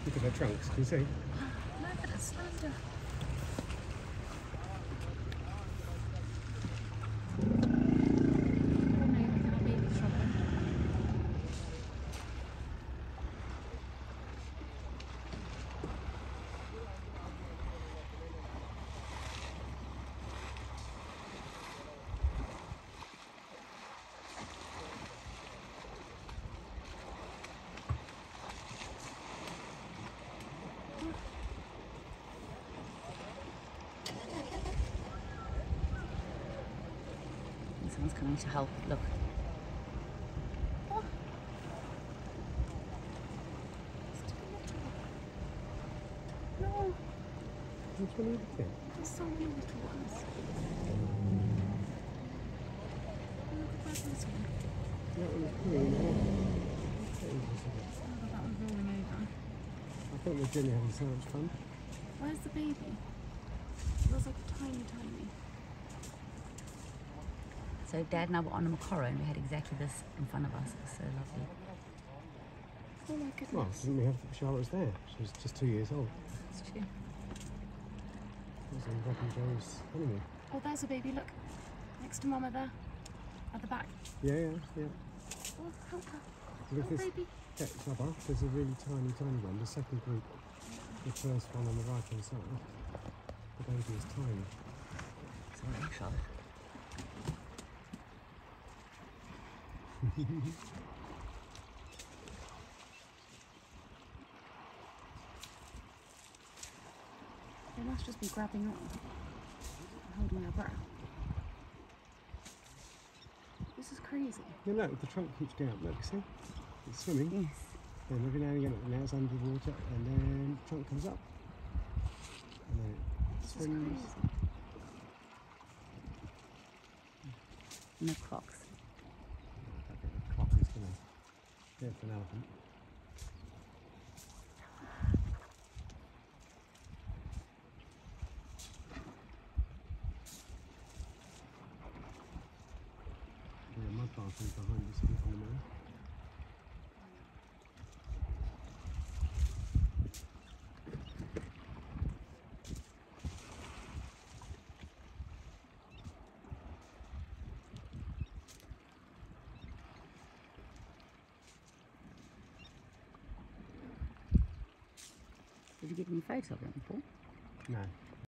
Look at their trunks, can you see? Look at the slender. Someone's coming to help. Look. Oh. No. Which one are you looking at? There's so many little ones. Look at this one. That one is green. Oh, that one's rolling over. I think we're really having so much fun. Where's the baby? It looks like tiny. So Dad and I were on a Macoro and we had exactly this in front of us. It was so lovely. Oh my goodness. Well, didn't we have Charlotte was there? She was just 2 years old. It's true. It was on Rob and Joe's honeymoon. Oh, there's a baby, look. Next to Mama there. At the back. Yeah. Oh, help her. Look, Oh, this baby. rubber, there's a really tiny one. The second group, the first one on the right hand side, the baby is tiny. Sorry, Charlotte. They must just be grabbing on, holding their breath. This is crazy. Yeah, look, the trunk keeps going up. Look, see? It's swimming. Yes. Then every now and again, now it's under the water, and then the trunk comes up. And then it swims. No Crocs. I think the clock is going to go for an elephant. Yeah, mud bathroom behind us on the moon. Did you get any photos of them, Paul? No.